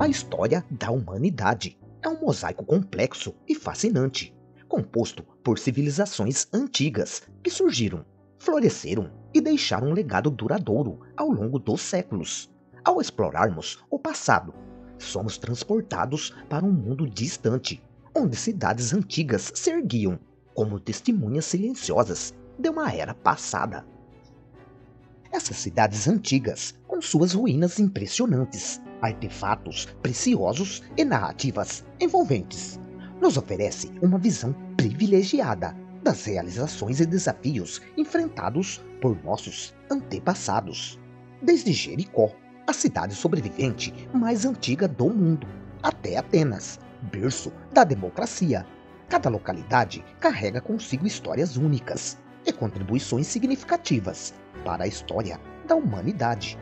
A história da humanidade é um mosaico complexo e fascinante, composto por civilizações antigas que surgiram, floresceram e deixaram um legado duradouro ao longo dos séculos. Ao explorarmos o passado, somos transportados para um mundo distante, onde cidades antigas se erguiam como testemunhas silenciosas de uma era passada. Essas cidades antigas, com suas ruínas impressionantes, artefatos preciosos e narrativas envolventes, nos oferece uma visão privilegiada das realizações e desafios enfrentados por nossos antepassados. Desde Jericó, a cidade sobrevivente mais antiga do mundo, até Atenas, berço da democracia. Cada localidade carrega consigo histórias únicas e contribuições significativas para a história da humanidade.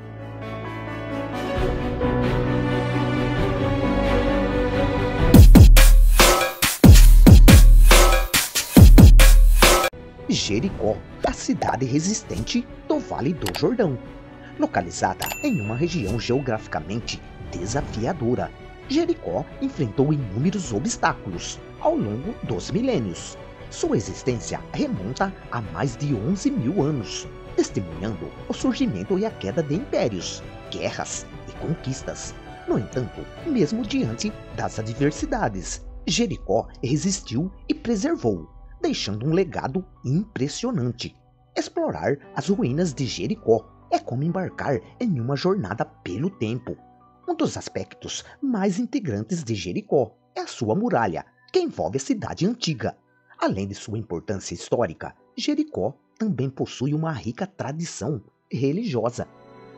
Jericó, a cidade resistente do Vale do Jordão. Localizada em uma região geograficamente desafiadora, Jericó enfrentou inúmeros obstáculos ao longo dos milênios. Sua existência remonta a mais de 11.000 anos, testemunhando o surgimento e a queda de impérios, guerras e conquistas. No entanto, mesmo diante das adversidades, Jericó resistiu e preservou, deixando um legado impressionante. Explorar as ruínas de Jericó é como embarcar em uma jornada pelo tempo. Um dos aspectos mais integrantes de Jericó é a sua muralha, que envolve a cidade antiga. Além de sua importância histórica, Jericó também possui uma rica tradição religiosa.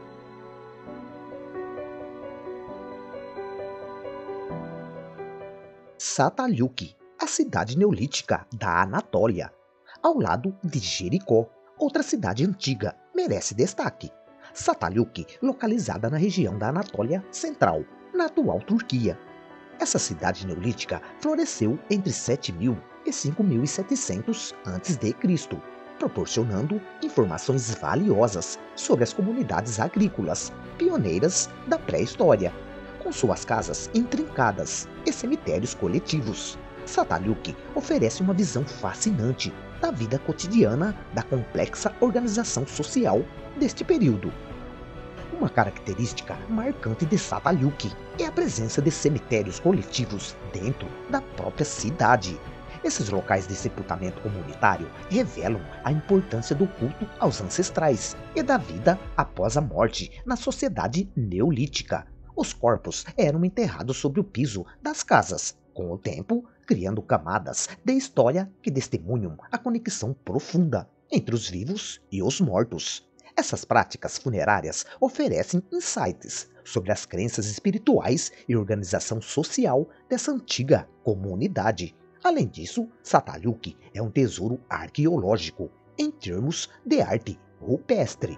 Çatalhöyük, a cidade neolítica da Anatólia. Ao lado de Jericó, outra cidade antiga merece destaque. Çatalhöyük, localizada na região da Anatólia Central, na atual Turquia. Essa cidade neolítica floresceu entre 7.000 e 5.700 a.C., proporcionando informações valiosas sobre as comunidades agrícolas pioneiras da pré-história. Com suas casas intrincadas e cemitérios coletivos, Çatalhöyük oferece uma visão fascinante da vida cotidiana da complexa organização social deste período. Uma característica marcante de Çatalhöyük é a presença de cemitérios coletivos dentro da própria cidade. Esses locais de sepultamento comunitário revelam a importância do culto aos ancestrais e da vida após a morte na sociedade neolítica. Os corpos eram enterrados sobre o piso das casas, com o tempo criando camadas de história que testemunham a conexão profunda entre os vivos e os mortos. Essas práticas funerárias oferecem insights sobre as crenças espirituais e organização social dessa antiga comunidade. Além disso, Çatalhöyük é um tesouro arqueológico em termos de arte rupestre.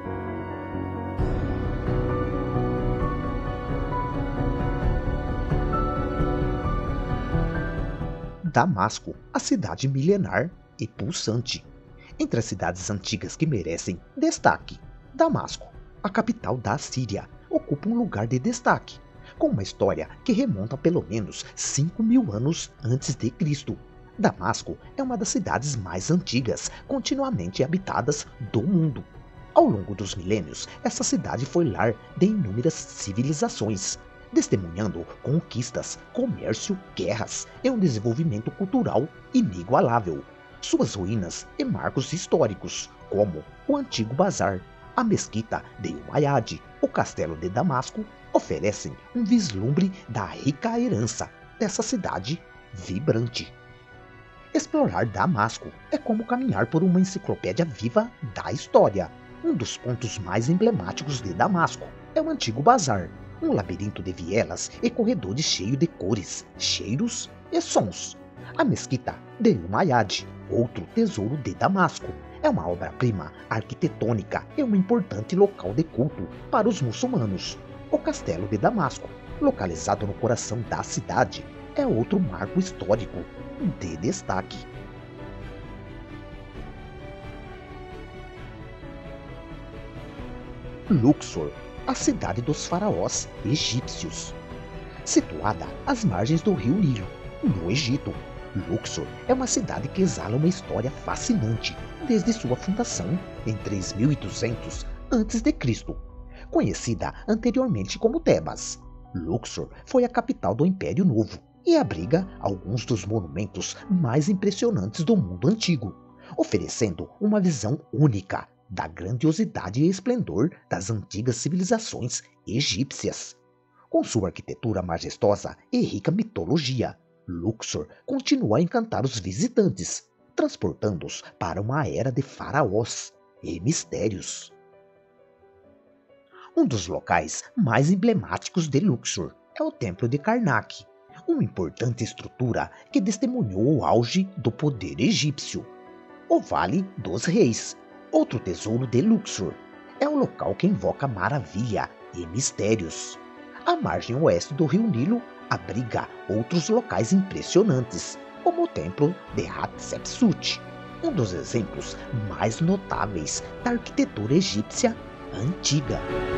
Damasco, a cidade milenar e pulsante. Entre as cidades antigas que merecem destaque, Damasco, a capital da Síria, ocupa um lugar de destaque, com uma história que remonta a pelo menos 5.000 anos antes de Cristo. Damasco é uma das cidades mais antigas continuamente habitadas do mundo. Ao longo dos milênios, essa cidade foi lar de inúmeras civilizações, testemunhando conquistas, comércio, guerras e um desenvolvimento cultural inigualável. Suas ruínas e marcos históricos, como o antigo bazar, a mesquita de Umayyad, o castelo de Damasco, oferecem um vislumbre da rica herança dessa cidade vibrante. Explorar Damasco é como caminhar por uma enciclopédia viva da história. Um dos pontos mais emblemáticos de Damasco é o antigo bazar, um labirinto de vielas e corredores cheio de cores, cheiros e sons. A mesquita de Umayyad, outro tesouro de Damasco, é uma obra-prima arquitetônica e um importante local de culto para os muçulmanos. O castelo de Damasco, localizado no coração da cidade, é outro marco histórico de destaque. Luxor, a cidade dos faraós egípcios. situada às margens do rio Nilo, no Egito. Luxor é uma cidade que exala uma história fascinante desde sua fundação em 3200 a.C., conhecida anteriormente como Tebas. Luxor foi a capital do Império Novo e abriga alguns dos monumentos mais impressionantes do mundo antigo, oferecendo uma visão única da grandiosidade e esplendor das antigas civilizações egípcias. Com sua arquitetura majestosa e rica mitologia, Luxor continua a encantar os visitantes, transportando-os para uma era de faraós e mistérios. Um dos locais mais emblemáticos de Luxor é o Templo de Karnak, uma importante estrutura que testemunhou o auge do poder egípcio. O Vale dos Reis, outro tesouro de Luxor, é o local que invoca maravilha e mistérios. A margem oeste do rio Nilo abriga outros locais impressionantes, como o Templo de Hatshepsut, um dos exemplos mais notáveis da arquitetura egípcia antiga.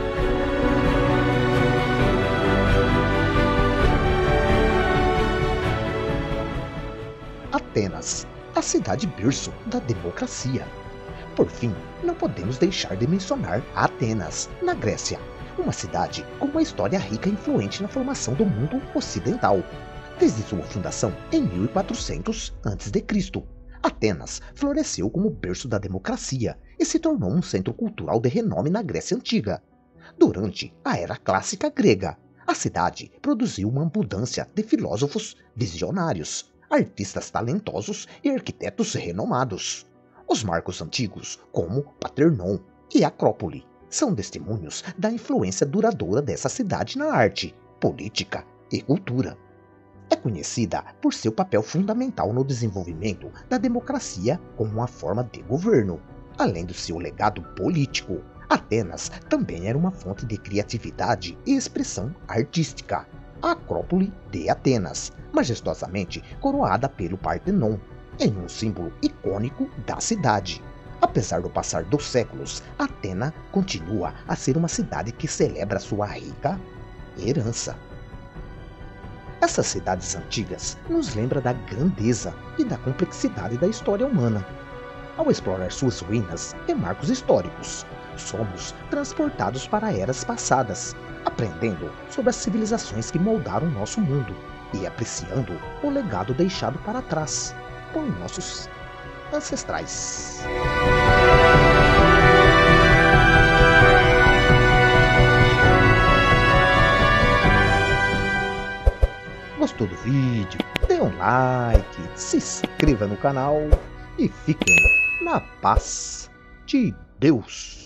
Atenas, a cidade berço da democracia. Por fim, não podemos deixar de mencionar Atenas, na Grécia, uma cidade com uma história rica e influente na formação do mundo ocidental. Desde sua fundação em 1400 a.C., Atenas floresceu como berço da democracia e se tornou um centro cultural de renome na Grécia Antiga. Durante a Era Clássica Grega, a cidade produziu uma abundância de filósofos visionários, artistas talentosos e arquitetos renomados. Os marcos antigos, como Paternon e Acrópole, são testemunhos da influência duradoura dessa cidade na arte, política e cultura. É conhecida por seu papel fundamental no desenvolvimento da democracia como uma forma de governo. Além do seu legado político, Atenas também era uma fonte de criatividade e expressão artística. A Acrópole de Atenas, majestosamente coroada pelo Partenon, em um símbolo icônico da cidade. Apesar do passar dos séculos, Atena continua a ser uma cidade que celebra sua rica herança. Essas cidades antigas nos lembram da grandeza e da complexidade da história humana. Ao explorar suas ruínas e marcos históricos, somos transportados para eras passadas, aprendendo sobre as civilizações que moldaram nosso mundo e apreciando o legado deixado para trás por nossos ancestrais. Gostou do vídeo? Dê um like, se inscreva no canal e fiquem na paz de Deus.